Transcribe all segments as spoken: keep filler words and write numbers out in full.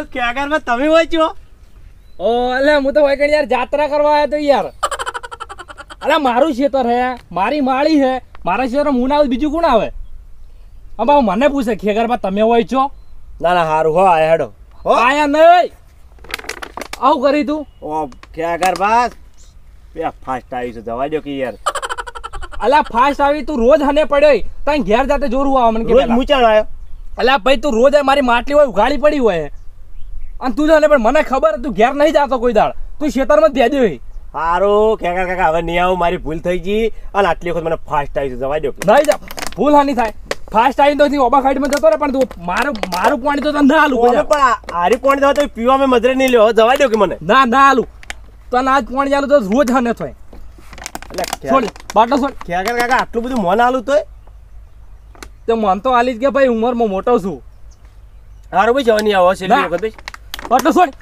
ખેગરમાં તમે હોય છો? ઓ અલે હું તો હોય યાર જાત્રા કરવા આવ્યો તો યાર. અલે મારું ખેતર હે, મારી માળી હે, મારા ખેતરમાં હું ના આવું બીજું કોણ આવે? હવે મને પૂછે ખેગરમાં તમે હોય છો? ના ના હારું હો આયા હેડો. હો આયા નહીં. આવું કરી તું? ઓ ખેગર બસ બે ફાસ્ટ આવી છે જવા દો કે યાર. અલા ફાસ્ટ આવી તું રોજ હને પડ્યો તઈ ઘેર જાતે જોરું આવ મને કે રોજ મૂચાણ આવ્યો. અલા ભાઈ તું રોજ મારી માટલી હોય ઉઘાડી પડી હોય અને તું જાને પણ મને ખબર તું ઘેર નહીં જાતો કોઈ દાડ તું ખેતરમાં જ દે દે. હારું ખેગર કાકા હવે નહીં આવું મારી ભૂલ થઈ ગઈ અને આટલી વખત મને ફાસ્ટ આવી છે જવા દો. નહીં જા ભૂલ હાની થાય ફાસ્ટ આવી તો ઓબા ખાડીમાં જતો રહે પણ તું મારું મારું પાણી તો તને ના હાલું પણ આરી પાણી દવા તો પીવામાં મજરે નહીં લ્યો જવા દો કે મને. ના ના હાલું તને આજ પાણી આલું તો રોજ હને થાય. છોડ બાટલો છોડ. ખેગર કાકા આટલું બધું મોન આલું તોય તો મન તો આલી જ કે ભાઈ ઉંમરમાં મોટો છું. હારું ભાઈ જવા નહીં આવો છેલ્લી વખત ભાઈ. બાટલો છોડ.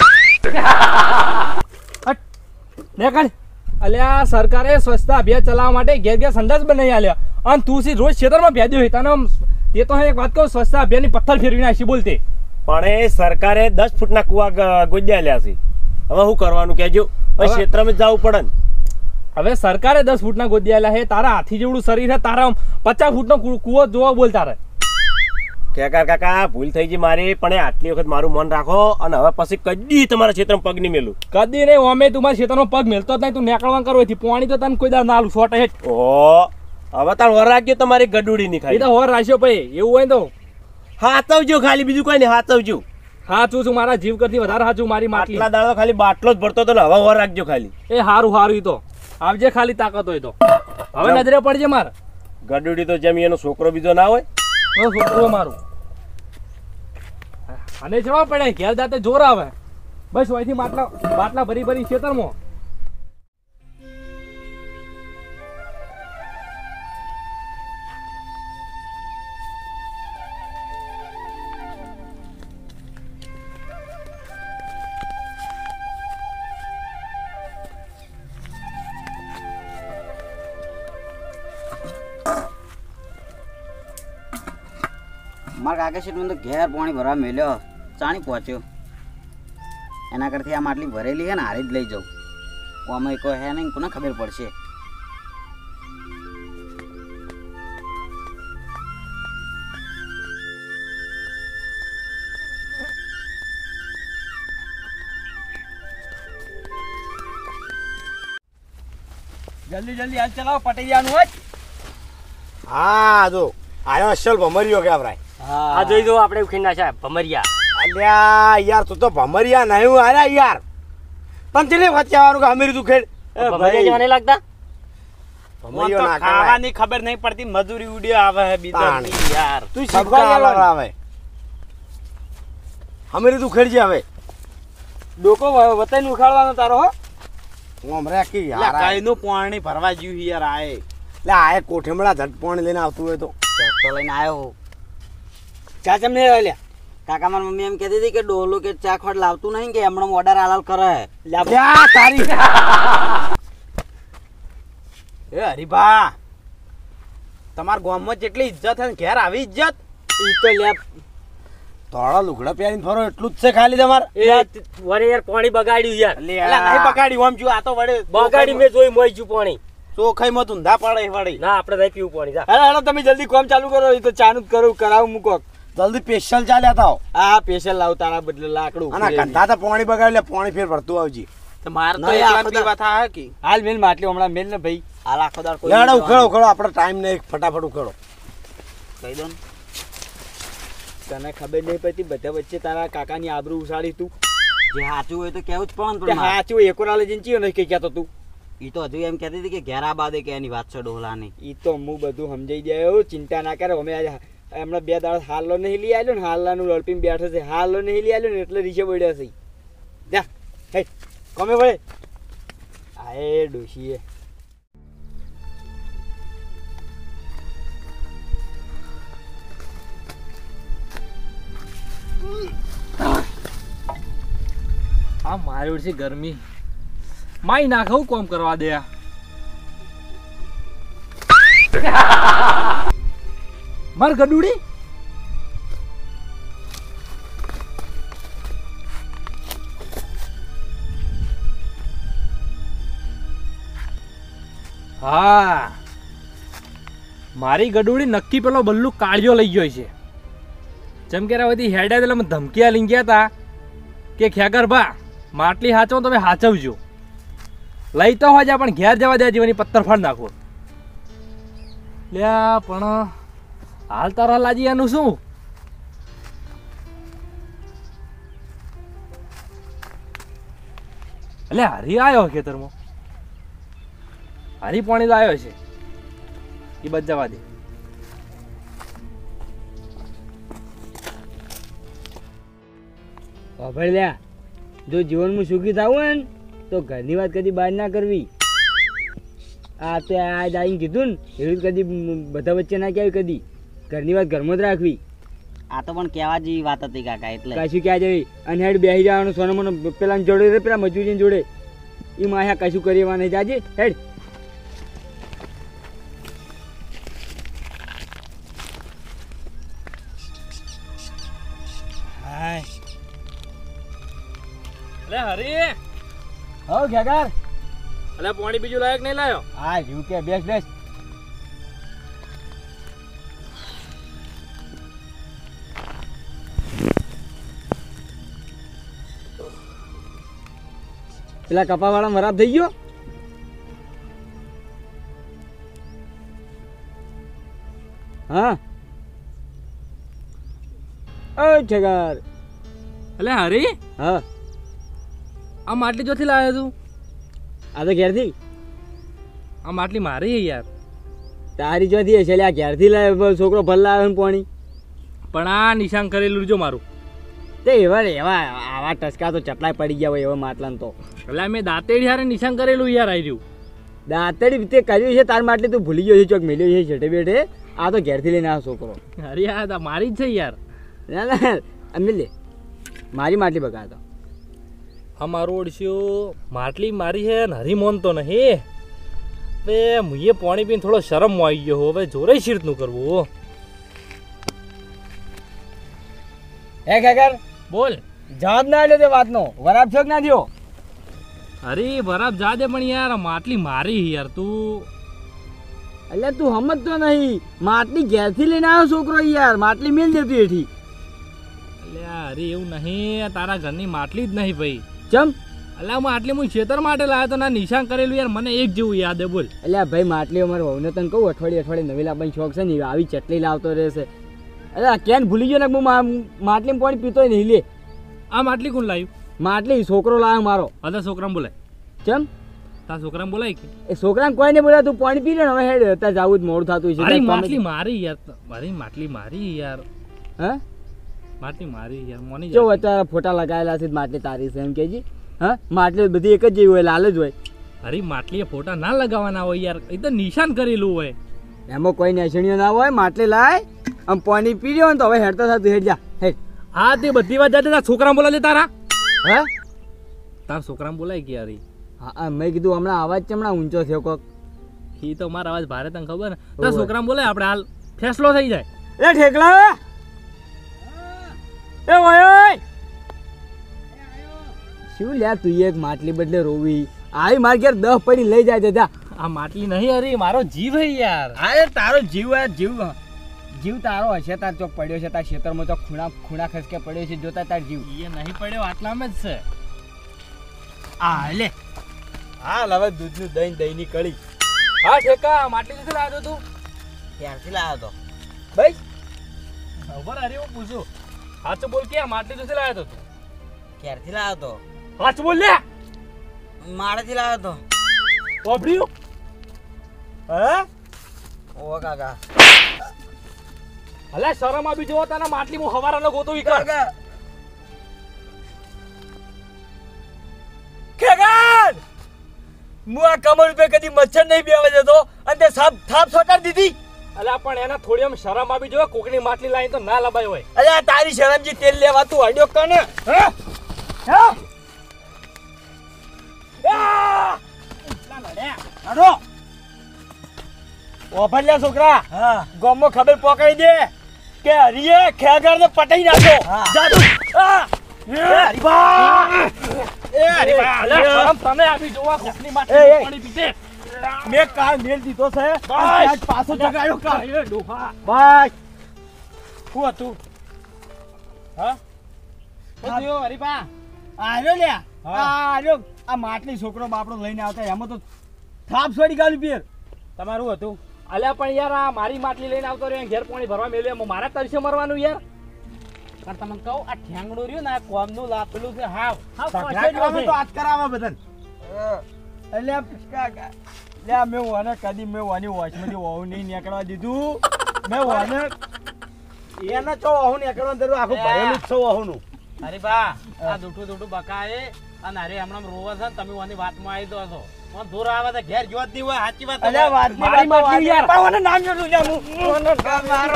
દેખાડ અલ્યા સરકારે સ્વચ્છતા અભિયાન ચલાવવા માટે ઘેર ઘેર સંડાસ બનાવી આલ્યા અને તું સી રોજ ખેતરમાં ભેદ્યો હોય તને એ તો એક વાત કહું સ્વચ્છતા અભિયાનની પથ્થર ફેરવી નાખી બોલતે. પણ એ સરકારે દસ ફૂટના કુવા ગોદ્યા લ્યા છે હવે શું કરવાનું કહેજો ક્ષેત્રમાં જવું પડે ને. હવે સરકારે દસ ફૂટના ગોદ્યા હે તારા હાથી જેવડું શરીર છે તારા પચાસ ફૂટનો કુવો જોવા બોલ તારે. ખેગર કાકા ભૂલ થઈ ગઈ મારી પણ આટલી વખત મારું મન રાખો અને હવે પછી કદી તમારા ક્ષેત્રમાં પગ નહીં મેલું. કદી નહીં અમે તમારા ક્ષેત્રમાં પગ મેલતો જ નહીં તું નીકળવા કરો પાણી તો તને કોઈ દાળ ના આલું સોટ હેઠ. ઓ હવે તાર વર રાખજો તમારી ગડુડી ની ખાઈ. એ તો વર રાખ્યો ભાઈ એવું હોય તો હાચવજો ખાલી બીજું કોઈ નહીં હાચવજો. હાચું છું મારા જીવ કરતી વધારે હાચું મારી માટલી. આટલા દાડો ખાલી બાટલો જ ભરતો હતો ને હવે વર રાખજો ખાલી. એ હારું હારું તો આવજે ખાલી તાકાત હોય તો હવે નજરે પડજે માર. ગડુડી તો જેમ એનો છોકરો બીજો ના હોય છોકરો મારું અને જવા પડે ઘેર જાતે જોર આવે બસ અહીંથી માટલા બાટલા ભરી ભરી ખેતરમાં. મારા કાકા શેઠ તો ઘેર પાણી ભરવા મેલ્યો ચાણી પહોંચ્યો એના કરતી આ માટલી ભરેલી છે ને હારી જ લઈ જાઉં આમાં કોઈ હે નહીં કોને ખબર પડશે. જલ્દી જલ્દી હાલ ચલાવો પટૈયાનું હોય. હા જો આયો અસલ ભમરિયો કે આપરાય. આ જોઈ દો આપણે ઉખીન નાખ્યા ભમરિયા. અલ્યા યાર તું તો ભમરિયા નહીં આર્યા યાર તને ચલે વચ્ચાવાનું કે અમીર તું ખેડ ભમરિયા જેવા નહીં લાગતા. ભમરિયો ના ખાવાની ખબર નહીં પડતી મજૂરી ઉડ્યો આવે હે બીજા યાર તું શીખવા આવે અમીર તું ખેડજે હવે ડોકો વતાઈને ઉખાડવાનો તારો હો. હું હમણાં કી યાર કાઈનું પાણી ભરવા જ્યું યાર આય લે આય કોઠેમડા ઝટ પાણી લઈને આવતું હોય તો તો લઈને આવ્યો ચા ચમ નહીં લ્યા. કાકા મારી મમ્મી એમ કહેતી હતી કે ડોલો કે ચા ખોટ લાવતું નહીં કે હમણાં ઓર્ડર હાલાલ કરે. લ્યા તારી એ હરીભા તમારા ગામમાં જેટલી ઇજ્જત હે ઘેર આવી ઇજ્જત ઈ તો લ્યા થોડા લુગડા પહેરીને ફરો એટલું જ છે ખાલી તમારે. એ વરે યાર પાણી બગાડ્યું યાર. એટલે નહીં બગાડ્યું આમ જો આ તો વડે બગાડી મેં જોઈ મોઈ જુ પાણી ચોખાઈમાં ધૂંધા પડે વળી. ના આપણે નહીં પીવું પાણી જા. હેલો હેલો તમે જલ્દી કામ ચાલુ કરો એ તો ચાનું જ કરું કરાવું મૂકો જલ્દી સ્પેશિયલ ચાલ્યા થાવ. આ સ્પેશિયલ લાવ તારા બદલે લાકડું અને કંધા તો પાણી બગાડી લે પાણી ફેર ભરતું આવજી. માર તો એકલા પીવા થા કે હાલ મેલ માટલી હમણાં મેલ ને ભાઈ હાલ આખો દાડ કોઈ લેડો ઉખેડો ઉખેડો આપણે ટાઈમ નહીં ફટાફટ ઉખેડો. કહી દો ને તને ખબર નહીં પડતી બધા વચ્ચે તારા કાકાની આબરૂ ઉસાડી તું જે સાચું હોય તો કેવું જ પડે ને. સાચું એકોરા લઈ જઈને ચિયો નહીં કઈ કહેતો તું. એ તો હજુ એમ કહેતી હતી કે ઘેરા બાદે કે એની વાત છે ડોલાની. ઈ તો હું બધું સમજાઈ જાય ચિંતા ના કરે. અમે હમણાં બે દાડા હાલો નહીં લઈ આવ્યો ને હાલનું લડપીને બેઠો છે હાલો નહીં લઈ આવ્યો ને એટલે રીચે પડ્યા છે. જા હે કમે વળે આ એ ડોશીએ આ મારી છે ગરમી માઈ નાખવું કોમ કરવા દે. માર ગડુડી હા મારી ગડુડી નક્કી પેલો બલ્લુ કાળિયો લઈ ગયો છે. જેમ કે બધી હેડા એટલે મને ધમકી લઈ ગયા હતા કે ખેગર ભા માટલી હાચો તમે હાચવજો. લઈ તો હોય પણ ઘેર જવા દે જીવની પથ્થર ફાડ નાખો. લ્યા પણ હાલ તારા લાજી એનું શું? એટલે હરી આવ્યો ખેતરમાં. હરી પાણી તો આવ્યો છે એ બચ જવા દે. લ્યા જો જીવનમાં સુખી થવું હોય ને તો ઘરની વાત કદી બહાર ના કરવી. આ તે આજ આવીને કીધું ને એવી કદી બધા વચ્ચે ના કહેવાય. કદી ઘરની વાત ઘરમાં જ રાખવી. આ તો પણ કહેવા જેવી વાત હતી કાકા. એટલે કશું ક્યાં જવી અને હેડ બેસી જવાનું સોનો મને પેલા જોડે પેલા મજૂરી જોડે એ માયા કશું કરી નહીં જાજે હેડ. અલે હરી હો ખેગાર અલે પાણી બીજું લાયક નહીં લાયો. હા જીવ કે બેસ બેસ. પેલા કપાવાળા ખરાબ થઈ ગયો. હા ઓ ખેગાર. અલે હરી હા આ માટલી જોથી લાવ્યો તું? આ તો ઘેરથી. આ માટલી મારી યાર. તારી જોથી હશે લ્યા. ઘેરથી લાવે છોકરો ભલ્લા આવે ને પાણી. પણ આ નિશાન કરેલું જો મારું. તે એવા એવા આવા ટસકા તો ચટલાય પડી ગયા હોય એવા માટલાને તો. એટલે મેં દાંતેડી હારે નિશાન કરેલું યાર આવી રહ્યું. દાંતડી તે કર્યું છે તાર માટલી તું ભૂલી ગયો છે ચોક મેલ્યો છે છેટે બેઠે. આ તો ઘેરથી લઈને આવ્યો છોકરો. અરે આ મારી જ છે યાર. ના ના અમે લે મારી માટલી બગાડતો. હા મારું ઓળશ્યું માટલી મારી છે ને હરી મોનતો નહીં. હવે મુએ પાણી પીને થોડો શરમ આવી ગયો. હવે જોરે શીરતનું કરવું. હે ખેગર બોલ. જવાબ ના આલ્યો તે વાતનો. વરાબ છો કે ના થયો? અરે બરાબર જા દે પણ યાર માટલી મારી યાર તું. એટલે તું સમજતો નહીં. માટલી ઘેરથી લઈને આવ્યો છોકરો યાર. માટલી મેલ દેતું એથી. એટલે અરે એવું નહીં. તારા ઘરની માટલી જ નહીં ભાઈ. ચમ એટલે હું આટલી હું ખેતર માટે લાવ્યો તો ના નિશાન કરેલું યાર. મને એક જેવું યાદ હે બોલ. એટલે ભાઈ માટલી અમારે વહુને તને કહું અઠવાડિયે અઠવાડિયે નવી લાવવાની શોખ છે ને આવી ચટલી લાવતો રહેશે. એટલે કેન ભૂલી ગયો ને હું માટલી પાણી પીતો નહીં લે. આ માટલી કોણ લાવ્યું? માટલી છોકરો લાવ્યો મારો. અરે છોકરાને બોલાય. ચમ તારા છોકરાને બોલાય કે? એ છોકરાને કોઈ નહીં બોલાય. તું પાણી પી લે ને હવે હેડ. અત્યારે જવું જ મોડું થતું છે. અરે માટલી મારી યાર. મારી માટલી મારી યાર. હા માટલી મારી યાર. મોની જો અત્યારે ફોટા લગાવેલા છે માટલી તારી છે એમ કેજી. હા માટલી બધી એક જ જેવી હોય લાલ જ હોય. અરે માટલી ફોટા ના લગાવવાના હોય યાર. એ તો નિશાન કરેલું હોય. એમાં કોઈ નિશાનીઓ ના હોય. માટલી લાય આમ પાણી પી લ્યો ને તો હવે હેડતા થતું હેડ જા હેડ. હા તે બધી વાત જાતે તારા છોકરાને બોલાય તારા. હા તારા છોકરાને બોલાય કે યાર? હા મેં કીધું હમણાં અવાજ ચમણા ઊંચો થયો કોક. એ તો મારો અવાજ ભારે તને ખબર ને. તારા છોકરાને બોલાય આપણે હાલ ફેસલો થઈ જાય. એ ઠેકલા એ ઓય શું લ્યા તું એક માટલી બદલે રોવી. આવી માર ઘેર દહ પડી લઈ જાય દાદા. આ માટલી નહીં અરે મારો જીવ હે યાર. અરે તારો જીવ હે જીવ જીવ તારો હશે. તાર ચોક પડ્યો છે તાર ખેતરમાં ચોક ખૂણા ખૂણા ખસકે પડ્યો છે. જોતા તાર જીવ એ નહીં પડ્યો આટલામાં જ છે. આ લે હાલ હવે દૂધનું દહીં દહીંની કળી. હા ઠેકા માટલી નથી લાવ્યો તું? ક્યારથી લાવ્યો તો? ભાઈ ખબર અરે હું પૂછું. સાચું બોલ કે આ માટલી નથી લાવ્યો તું? ક્યારથી લાવ્યો તો? સાચું બોલ લે. માળેથી લાવ્યો તો. ઓભળ્યું? હા ઓ કાકા હલે શરમ આવી જો તને. માટલી હું હવારાનો ગોતો ઈ કર. ખેગાર હું આ કમર ઉપર કદી મચ્છર નહીં બેવા દેતો અને તે સાપ થાપ સોટાડી દીધી. અલ્યા પણ એને થોડી આમ શરમ આવી જો. કોકની માટલી લાવી તો ના લબાય હોય. અલ્યા તારી શરમજી તેલ લેવા તું અડ્યો કને. હા હા આ આડો ઓફરલ્યા છોકરા. હા ગામમાં ખબર પકડી દે કે હરીએ ખેગાર ને પટાઈ નાખો. જાદુ આ એ હરીબા એ હરીબા અલ્યા શરમ તને આવી જોવા. કોકની એ, માટલી એ. પાણી પીતે. મેં કાલ મેલ દીધો છે બસ. આજ પાછો જગાડ્યો કાલ એ ડોહા બસ શું હતું હા શું થયું હરીપા આર્યો લ્યા હા. આ આર્યો આ માટલી છોકરો બાપડો લઈને આવતા એમાં તો થાપ છોડી ગાલી પિયર તમારું હતું અલ્યા પણ યાર આ મારી માટલી લઈને આવતો રહ્યો ઘેર પાણી ભરવા મેલ્યો એમાં મારા તરસે મરવાનું યાર પણ તમને કહું આ ઠેંગડું રહ્યું ને આ કોમનું લાપેલું છે હાવ હાવ ઝઘડા કરવામાં તો હાથ કરાવે બધાને એટલે કાકા લે મેં વાને કદી મેં વાની વોચમાંથી વાવું નહીં નીકળવા દીધું મેં વાને એને ચો વાહું નીકળવા દીધું આખું ભરેલું જ છે વાહુંનું અરે બા આ દૂઠું દૂઠું બકાએ અને અરે હમણાં રોવા છે ને તમે વાની વાતમાં આવી દો છો મને દૂર આવે તો ઘેર જોત નહીં હોય સાચી વાત અલ્યા વાત મારી માટલી યાર પણ મને નામ જોડું લે હું મારો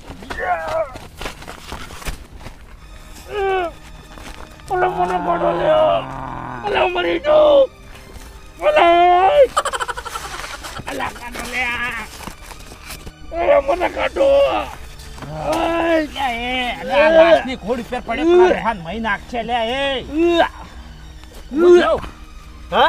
ઓલા મને પડો લ્યો ઓલા મરી જો ઓલા અલા કાનો લે ઓલા મને કાઢો ઓય એ અલા લાશની ઘોડ ઉપર પડે પણ રોહાન મહી નાખશે લે એ હું જાઉં હા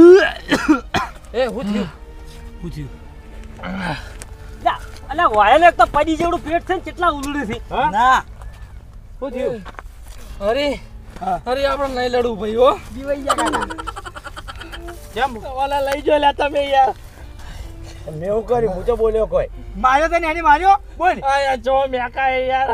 એ હું થયું હું થયું લા અલા વાયલે તો પડી જેવડું પેટ છે ને કેટલા ઉલડે છે હા ના શું થયું અરે અરે આપણે નહીં લડવું ભાઈ હો જીવાઈ જા કાકા કેમ ઓલા લઈ જો લે તમે યાર મેં એવું કર્યું હું તો બોલ્યો કોઈ માર્યો તને એને માર્યો બોલ આયા જો મેકા એ યાર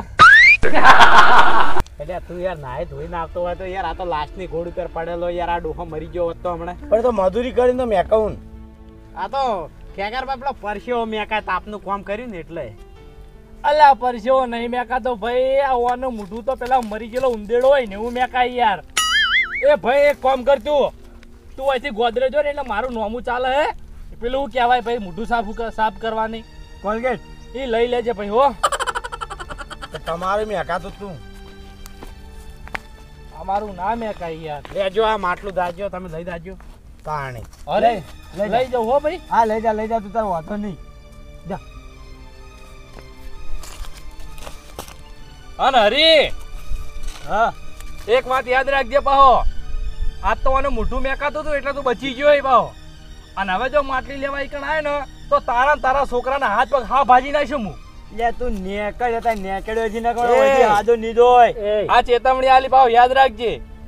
એટલે તું યાર નાય ધોઈને આવતો હોય તો યાર આ તો લાશની ઘોડ ઉપર પડેલો યાર આ ડોહો મરી ગયો હોત તો હમણાં પણ તો મજૂરી કરીને તો મેં કહું આ તો ખેગાર બાપલો પરસ્યો મેકા તાપનું કામ કર્યું ને એટલે અલા પરસ્યો નહીં મેકા તો ભાઈ આ ઓનું મોઢું તો પેલા મરી ગયેલો ઉંદેડો હોય ને એવું મેકા યાર એ ભાઈ એક કામ કર તું તું અહીંથી ગોદરેજ ને એટલે મારું નોમું ચાલે હે પેલું કહેવાય ભાઈ મોઢું સાફ સાફ કરવાની કોલગેટ એ લઈ લેજે ભાઈ હો તમારે મેં તો તું અમારું નામ હે કઈ યાર લેજો આ માટલું દાજો તમે લઈ દાજો પાણી અરે લઈ લઈ જાઓ હો ભાઈ હા લઈ જા લઈ જા તું તાર વાંધો નહીં જા અને હરી હા એક વાત યાદ રાખજે પાહો આજ તો આને મોઢું મેકાતું હતું એટલે તું બચી ગયો પાહો અને હવે જો માટલી લેવા ઈકણ આવે ને તો તારા ને તારા છોકરાના હાથ પગ હા ભાજી નાખશું હું લે તું નેકળ હતા નેકળ્યો છે ને કોણ હોય આજો નીદો હોય આ ચેતવણી આલી પાહો યાદ રાખજે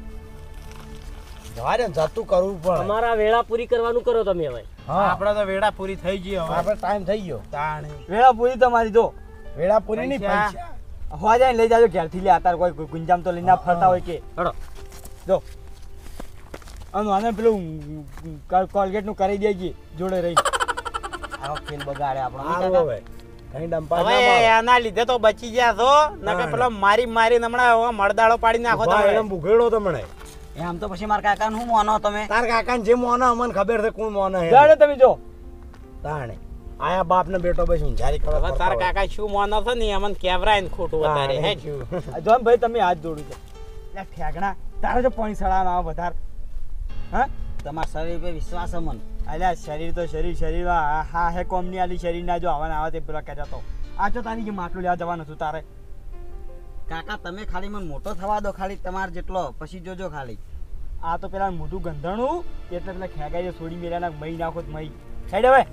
જવા દે ને, જતું કરવું પણ અમારા વેળા પૂરી કરવાનું કરો તમે હવે હા આપડે તો વેડા પૂરી થઈ ગઈ હવે આપણે ટાઈમ થઈ ગયો તાણે વેળા પૂરી તમારી જો વેળા પૂરી નહીં પૈસા. પૈસા હવા જાય લઈ જાજો ઘેરથી લે આતાર કોઈ ગુંજામ તો લઈને ફરતા હોય કે હડો જો અને આને પેલું કોલગેટ નું કરી દેજે જોડે રહી આવો ખેલ બગાડે આપણો સારું હવે કઈ ડંપા ના હવે મારો. એના લીધે તો બચી ગયા છો નકર પેલો મારી મારી હમણાં હવે મળદાળો પાડી નાખો ઉભા તમે એને બુઘેડો તમને એમ તો પછી મારા કાકાને શું માનો તમે તાર કાકાને જે મોને અમને ખબર છે કોણ મોને હે જાડે તમે જો તાણે આયા બાપ ને બેટો બસ ઊંઝારી કરો હવે તારા કાકા શું મોનો છે ને અમને કેવરાય ને ખોટું વધારે હે આ જોન ભાઈ તમે હાથ જોડું છે લે ઠેગણા તારે જો પાણી સડાવવાનું આવે વધારે હા તમારા શરીર પર વિશ્વાસ છે મને અલ્યા શરીર તો શરીર શરીર હા હે કોમની આલી શરીર ના જો આવવાના આવે તે પેલા કહેતા તો આ તો તારી જે માટલું લેવા જવાનું હતું તારે કાકા તમે ખાલી મને મોટો થવા દો ખાલી તમારે જેટલો પછી જોજો ખાલી આ તો પેલા મોઢું ગંધાણું એટલે પેલા ખેગાઈ છોડી મેળ્યા મહી નાખો તો મહી સાઈડ હવે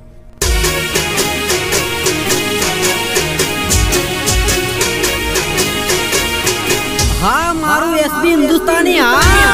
હા મારું એસબી હિન્દુસ્તાની હા